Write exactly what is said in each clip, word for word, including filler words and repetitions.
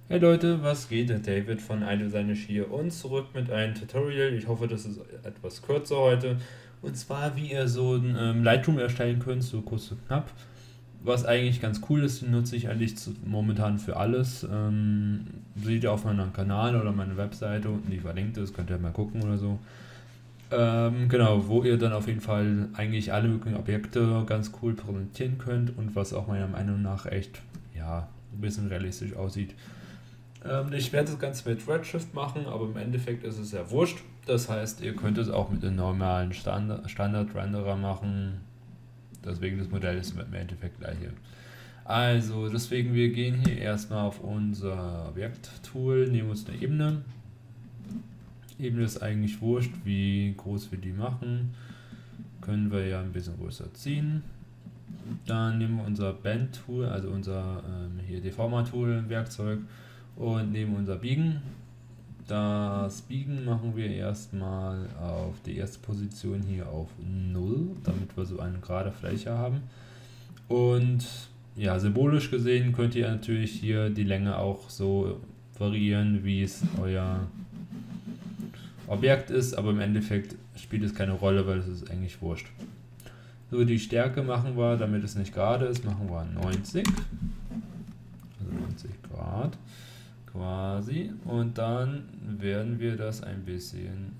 Hey Leute, was geht? Der David von iDesignish hier und zurück mit einem Tutorial. Ich hoffe, das ist etwas kürzer heute. Und zwar, wie ihr so ein ähm, Lightroom erstellen könnt, so kurz und knapp. Was eigentlich ganz cool ist, nutze ich eigentlich zu, momentan für alles. Ähm, seht ihr auf meinem Kanal oder meiner Webseite unten, die verlinkt ist, könnt ihr mal gucken oder so. Ähm, genau, wo ihr dann auf jeden Fall eigentlich alle möglichen Objekte ganz cool präsentieren könnt und was auch meiner Meinung nach echt, ja, ein bisschen realistisch aussieht. Ähm, ich werde das Ganze mit Redshift machen, aber im Endeffekt ist es ja wurscht. Das heißt, ihr könnt es auch mit einem normalen Standard- Standard-Renderer machen. Deswegen das Modell ist im Endeffekt gleich hier. Also, deswegen wir gehen hier erstmal auf unser Objekt-Tool, nehmen uns eine Ebene. Ebene ist eigentlich wurscht, wie groß wir die machen. Können wir ja ein bisschen größer ziehen. Dann nehmen wir unser Bend-Tool, also unser ähm, hier Deformer-Tool, Werkzeug, und nehmen unser Biegen. Das Biegen machen wir erstmal auf die erste Position hier auf null, damit wir so eine gerade Fläche haben. Und ja, symbolisch gesehen könnt ihr natürlich hier die Länge auch so variieren, wie es euer Objekt ist, aber im Endeffekt spielt es keine Rolle, weil es ist eigentlich wurscht. So, die Stärke machen wir, damit es nicht gerade ist, machen wir neunzig. Also neunzig Grad quasi. Und dann werden wir das ein bisschen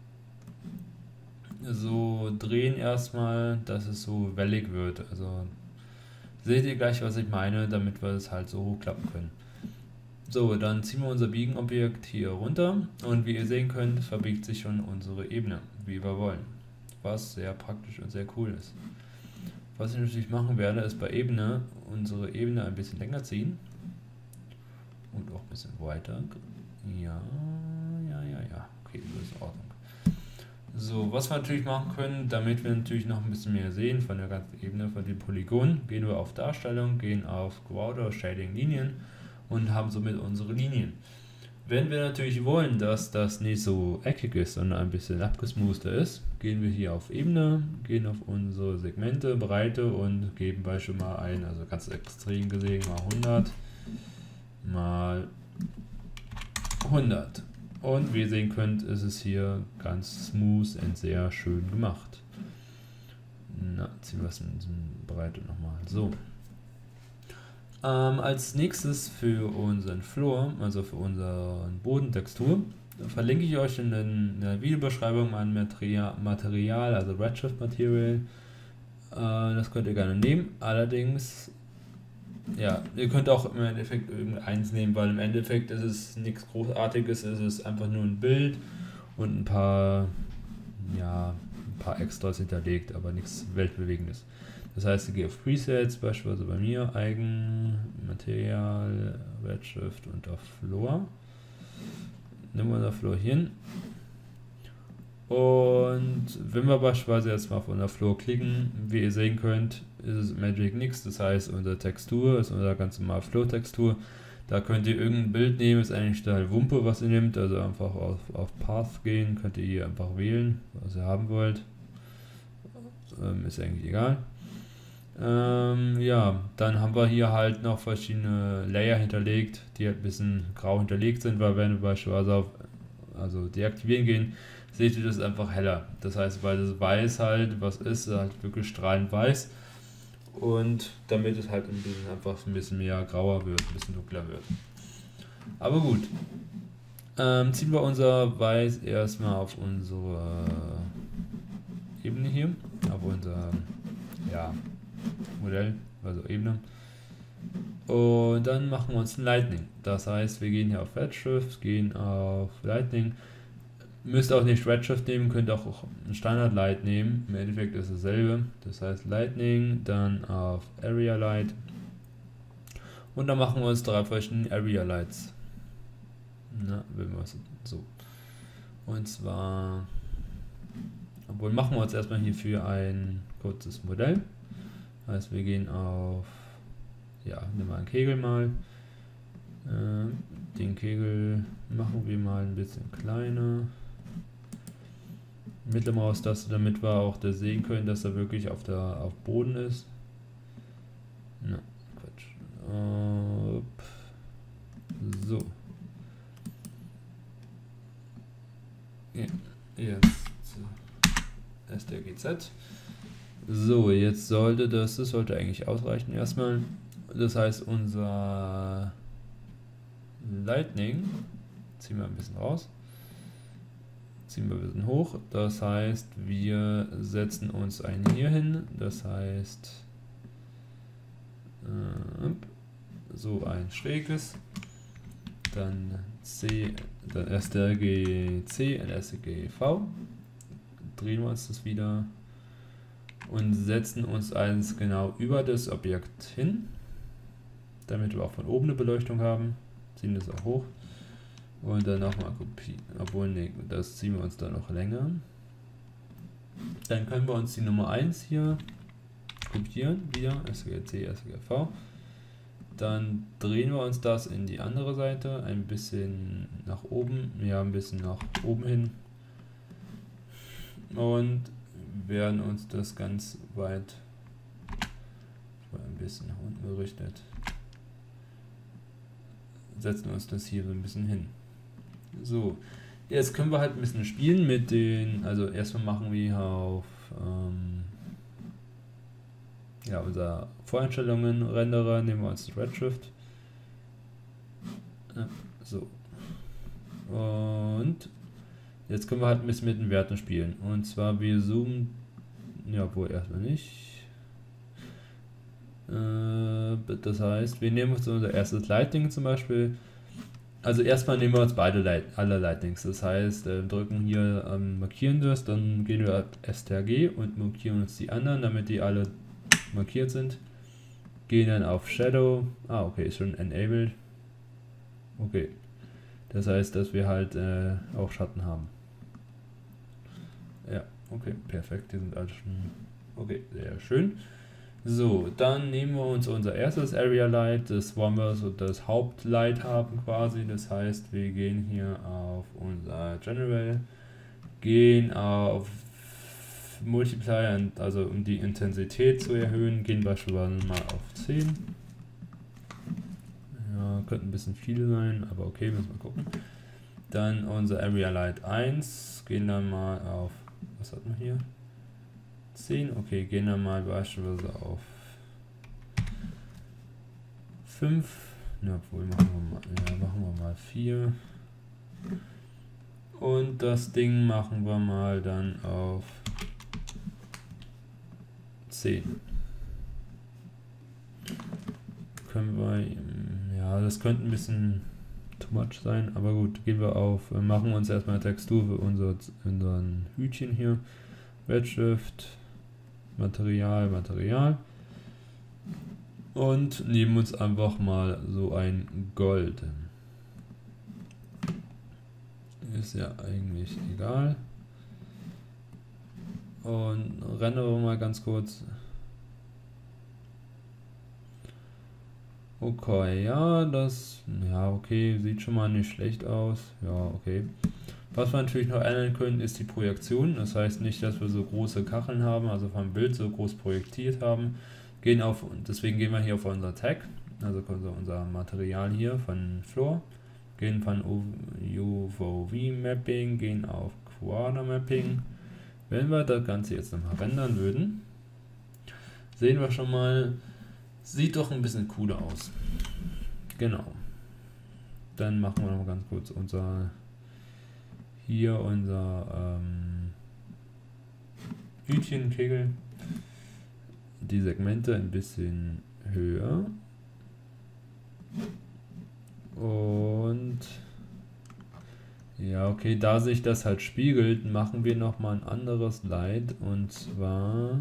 so drehen erstmal, dass es so wellig wird. Also seht ihr gleich, was ich meine, damit wir es halt so hochklappen können. So, dann ziehen wir unser Biegenobjekt hier runter und wie ihr sehen könnt, verbiegt sich schon unsere Ebene, wie wir wollen. Was sehr praktisch und sehr cool ist. Was ich natürlich machen werde, ist bei Ebene unsere Ebene ein bisschen länger ziehen. Und auch ein bisschen weiter. Ja, ja, ja, ja. Okay, so ist in Ordnung. So, was wir natürlich machen können, damit wir natürlich noch ein bisschen mehr sehen von der ganzen Ebene, von dem Polygon, gehen wir auf Darstellung, gehen auf Border, Shading, Linien und haben somit unsere Linien. Wenn wir natürlich wollen, dass das nicht so eckig ist, sondern ein bisschen abgesmoother ist, gehen wir hier auf Ebene, gehen auf unsere Segmente, Breite und geben beispielsweise mal ein, also ganz extrem gesehen, mal hundert mal hundert. Und wie ihr sehen könnt, ist es hier ganz smooth und sehr schön gemacht. Na, ziehen wir es in die Breite nochmal. So. Ähm, als nächstes für unseren Floor, also für unsere Bodentextur, verlinke ich euch in der Videobeschreibung mein Material, Material also Redshift Material. Äh, das könnt ihr gerne nehmen. Allerdings, ja, ihr könnt auch im Endeffekt irgendeins nehmen, weil im Endeffekt ist es nichts Großartiges, es ist einfach nur ein Bild und ein paar, ja, ein paar Extras hinterlegt, aber nichts Weltbewegendes. Das heißt, ich gehe auf Presets, beispielsweise bei mir, Eigen, Material, Redshift und auf Floor. Nehmen wir unser Floor hin. Und wenn wir beispielsweise jetzt mal auf unser Floor klicken, wie ihr sehen könnt, ist es Magic nichts. Das heißt, unsere Textur ist unsere ganz normale Floor-Textur. Da könnt ihr irgendein Bild nehmen, ist eigentlich total Wumpe, was ihr nehmt. Also einfach auf, auf Path gehen, könnt ihr hier einfach wählen, was ihr haben wollt. Ähm, ist eigentlich egal. Ähm, ja, dann haben wir hier halt noch verschiedene Layer hinterlegt, die halt ein bisschen grau hinterlegt sind, weil wenn wir beispielsweise auf also deaktivieren gehen, seht ihr das einfach heller. Das heißt, weil das Weiß halt, was ist, halt wirklich strahlend weiß. Und damit es halt ein bisschen einfach ein bisschen mehr grauer wird, ein bisschen dunkler wird. Aber gut. Ähm, ziehen wir unser Weiß erstmal auf unsere Ebene hier, auf unser ja, Modell, also Ebene. Und dann machen wir uns ein Lightning. Das heißt, wir gehen hier auf Redshift, gehen auf Lightning. Müsst auch nicht Redshift nehmen, könnt auch ein Standard Light nehmen. Im Endeffekt ist dasselbe. Das heißt Lightning, dann auf Area Light. Und dann machen wir uns drei verschiedene Area Lights. Na, wenn wir so. Und zwar, obwohl machen wir uns erstmal hierfür ein kurzes Modell. Das heißt, wir gehen auf, ja, nehmen wir einen Kegel mal. Äh, den Kegel machen wir mal ein bisschen kleiner. Mittelmaustaste, damit wir auch das sehen können, dass er wirklich auf der auf Boden ist. Na, Quatsch. Äh, so. Jetzt S T R G Z. So, jetzt sollte das, das sollte eigentlich ausreichen erstmal. Das heißt, unser Lightning, ziehen wir ein bisschen raus, ziehen wir ein bisschen hoch. Das heißt, wir setzen uns einen hier hin. Das heißt, äh, so ein schräges, dann C, dann S T R G C und S T R G V. Drehen wir uns das wieder und setzen uns eins genau über das Objekt hin, damit wir auch von oben eine Beleuchtung haben. Ziehen das auch hoch und dann nochmal kopieren, obwohl, nee, das ziehen wir uns dann noch länger. Dann können wir uns die Nummer eins hier kopieren, wieder S T R G C, S T R G V. Dann drehen wir uns das in die andere Seite, ein bisschen nach oben, ja, ein bisschen nach oben hin und werden uns das ganz weit ein bisschen nach unten gerichtet, setzen uns das hier so ein bisschen hin. So, jetzt können wir halt ein bisschen spielen mit den, also erstmal machen wir auf ähm, ja, unser Voreinstellungen Renderer, nehmen wir uns das Redshift. Ja, so. Und jetzt können wir halt ein bisschen mit den Werten spielen. Und zwar wir zoomen, ja, wohl erstmal nicht. Äh, das heißt, wir nehmen uns unser erstes Lightning zum Beispiel. Also erstmal nehmen wir uns beide Light, alle Lightnings. Das heißt, äh, drücken hier ähm, markieren das, dann gehen wir auf S T R G und markieren uns die anderen, damit die alle markiert sind. Gehen dann auf Shadow. Ah, okay, ist schon enabled. Okay. Das heißt, dass wir halt äh, auch Schatten haben. Ja, okay, perfekt. Die sind alle schon. Okay, sehr schön. So, dann nehmen wir uns unser erstes Area Light. Das wollen wir so das Hauptlight haben quasi. Das heißt, wir gehen hier auf unser General, gehen auf Multiplier, also um die Intensität zu erhöhen, gehen beispielsweise mal auf zehn. Ja, könnte ein bisschen viel sein, aber okay, müssen wir gucken. Dann unser Area Light eins, gehen dann mal auf, was hat man hier? zehn, okay, gehen dann mal beispielsweise auf fünf, na, obwohl machen wir mal, ja, machen wir mal vier. Und das Ding machen wir mal dann auf zehn. Können wir, ja, das könnte ein bisschen too much sein, aber gut, gehen wir auf, machen uns erstmal eine Textur für unser, unseren Hütchen hier. Redshift, Material, Material. Und nehmen uns einfach mal so ein Gold. Ist ja eigentlich egal. Und rendern wir mal ganz kurz. Okay, ja, das, ja, okay, sieht schon mal nicht schlecht aus. Ja, okay. Was wir natürlich noch ändern können, ist die Projektion. Das heißt nicht, dass wir so große Kacheln haben, also vom Bild so groß projektiert haben. Gehen auf, deswegen gehen wir hier auf unser Tag, also unser Material hier von Floor. Gehen von U V V Mapping, gehen auf Quarter Mapping. Wenn wir das Ganze jetzt nochmal rendern würden, sehen wir schon mal, sieht doch ein bisschen cooler aus. Genau. Dann machen wir noch ganz kurz unser, hier unser ähm, Hütchenkegel. Die Segmente ein bisschen höher. Und ja, okay, da sich das halt spiegelt, machen wir nochmal ein anderes Light, und zwar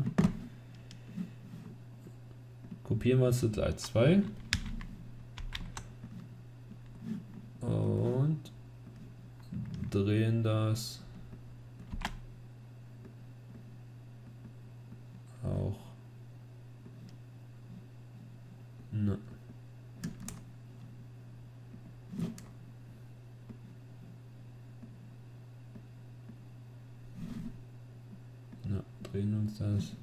kopieren wir uns das Light zwei und drehen das auch. Na. Na, drehen uns das.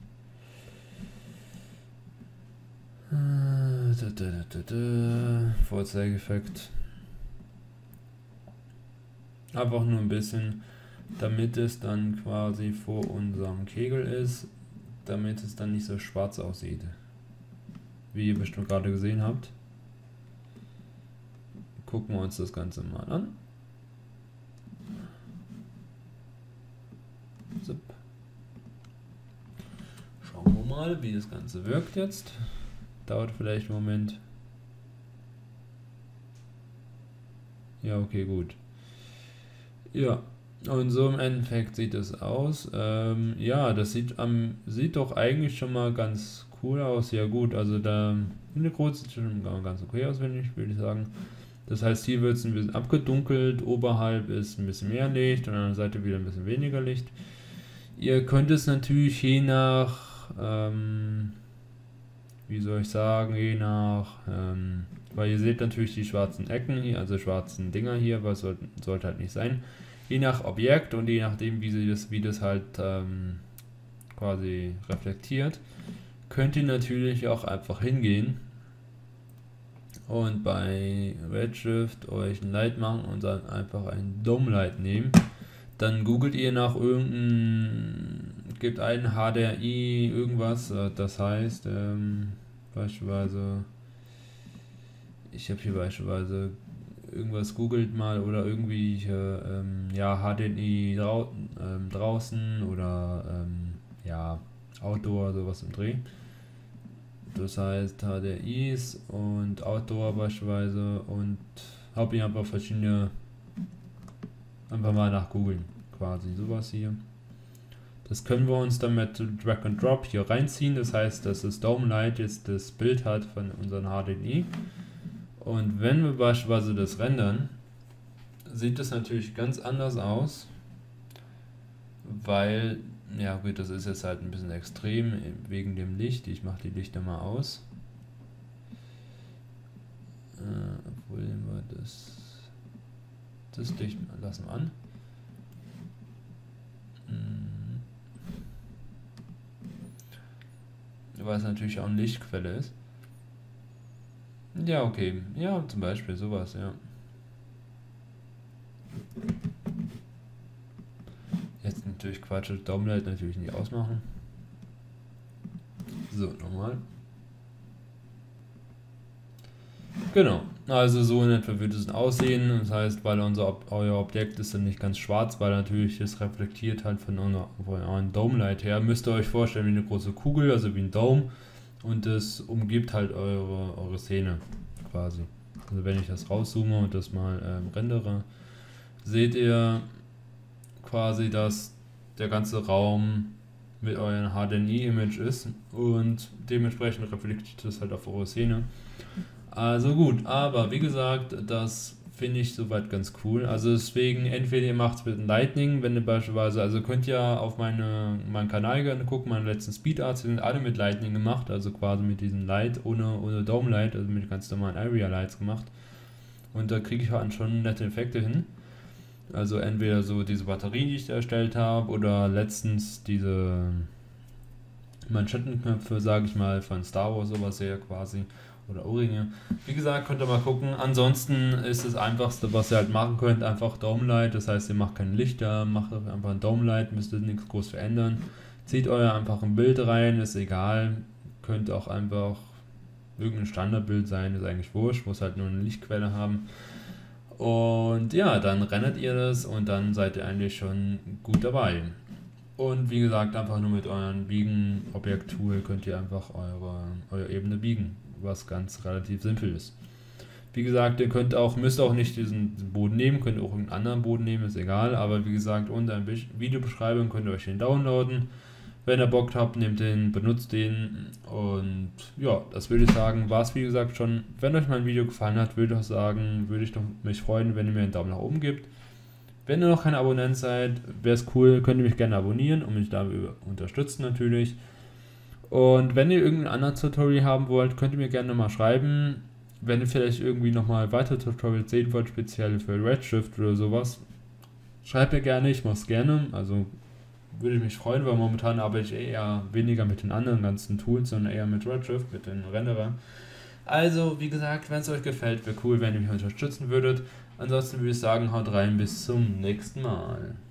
Da, da, da, da, da. Vorzeigeffekt. Einfach nur ein bisschen damit es dann quasi vor unserem Kegel ist, damit es dann nicht so schwarz aussieht, wie ihr bestimmt gerade gesehen habt. Gucken wir uns das Ganze mal an. So. Schauen wir mal, wie das Ganze wirkt jetzt. Dauert vielleicht einen Moment. Ja, okay, gut. Ja, und so im Endeffekt sieht es aus. Ähm, ja, das sieht, am, sieht doch eigentlich schon mal ganz cool aus. Ja gut, also da in der Groß sieht schon ganz okay aus, wenn ich, würde ich sagen. Das heißt, hier wird es ein bisschen abgedunkelt, oberhalb ist ein bisschen mehr Licht und an der Seite wieder ein bisschen weniger Licht. Ihr könnt es natürlich je nach, ähm, wie soll ich sagen, je nach, ähm, weil ihr seht natürlich die schwarzen Ecken hier, also schwarzen Dinger hier, was soll, sollte halt nicht sein. Je nach Objekt und je nachdem, wie, sie das, wie das halt ähm, quasi reflektiert, könnt ihr natürlich auch einfach hingehen und bei Redshift euch ein Light machen und dann einfach ein Dome Light nehmen. Dann googelt ihr nach irgendein, gibt ein H D R I irgendwas, das heißt ähm, beispielsweise, ich habe hier beispielsweise irgendwas googelt mal oder irgendwie ähm, ja H D R I drau ähm, draußen oder ähm, ja Outdoor, sowas im Dreh. Das heißt H D R Is und Outdoor beispielsweise und habe ich einfach verschiedene, einfach mal nach googeln, quasi sowas hier. Das können wir uns dann mit Drag and Drop hier reinziehen, das heißt, dass das Dome Light jetzt das Bild hat von unseren H D R I. Und wenn wir beispielsweise das rendern, sieht das natürlich ganz anders aus, weil, ja gut, das ist jetzt halt ein bisschen extrem wegen dem Licht. Ich mache die Lichter mal aus. Äh, obwohl wir das, das Licht lassen wir an. Hm. Weil es natürlich auch eine Lichtquelle ist. Ja, okay. Ja, zum Beispiel sowas, ja. Jetzt natürlich Quatsch, Dome Light natürlich nicht ausmachen. So, nochmal. Genau, also so in etwa wird es aussehen. Das heißt, weil unser euer Objekt ist dann nicht ganz schwarz, weil natürlich es reflektiert halt von eurem Dome Light her. Müsst ihr euch vorstellen wie eine große Kugel, also wie ein Dome. Und das umgibt halt eure, eure Szene quasi. Also wenn ich das rauszoome und das mal ähm, rendere, seht ihr quasi, dass der ganze Raum mit eurem H D R I-Image ist und dementsprechend reflektiert das halt auf eure Szene. Also gut, aber wie gesagt, das finde ich soweit ganz cool. Also deswegen, entweder ihr macht es mit Lightning, wenn ihr beispielsweise, also könnt ihr auf meine, meinen Kanal gerne gucken, meine letzten Speedarts sind alle mit Lightning gemacht, also quasi mit diesem Light, ohne, ohne Dome Light, also mit ganz normalen Area Lights gemacht. Und da kriege ich halt schon nette Effekte hin. Also entweder so diese Batterie, die ich da erstellt habe, oder letztens diese Manschettenknöpfe, sage ich mal, von Star Wars, sowas her quasi. Oder Ohrringe. Wie gesagt, könnt ihr mal gucken. Ansonsten ist das Einfachste, was ihr halt machen könnt, einfach Dome Light. Das heißt, ihr macht kein Lichter, macht einfach ein Dome Light, müsst ihr nichts groß verändern. Zieht euer einfach ein Bild rein, ist egal. Könnt auch einfach irgendein Standardbild sein, ist eigentlich wurscht, muss halt nur eine Lichtquelle haben. Und ja, dann rendert ihr das und dann seid ihr eigentlich schon gut dabei. Und wie gesagt, einfach nur mit eurem Biegen-Objekt-Tool könnt ihr einfach eure, eure Ebene biegen, was ganz relativ simpel ist. Wie gesagt, ihr könnt auch, müsst auch nicht diesen Boden nehmen, könnt auch einen anderen Boden nehmen, ist egal, aber wie gesagt, unter der Videobeschreibung könnt ihr euch den downloaden. Wenn ihr Bock habt, nehmt den, benutzt den und ja, das würde ich sagen, war es wie gesagt schon. Wenn euch mein Video gefallen hat, würde ich auch sagen, würde ich mich freuen, wenn ihr mir einen Daumen nach oben gebt. Wenn ihr noch kein Abonnent seid, wäre es cool, könnt ihr mich gerne abonnieren und mich dabei unterstützen natürlich. Und wenn ihr irgendein anderes Tutorial haben wollt, könnt ihr mir gerne mal schreiben. Wenn ihr vielleicht irgendwie nochmal weitere Tutorials sehen wollt, speziell für Redshift oder sowas, schreibt mir gerne, ich mache es gerne. Also würde ich mich freuen, weil momentan arbeite ich eher weniger mit den anderen ganzen Tools, sondern eher mit Redshift, mit den Renderer. Also, wie gesagt, wenn es euch gefällt, wäre cool, wenn ihr mich unterstützen würdet. Ansonsten würde ich sagen, haut rein, bis zum nächsten Mal.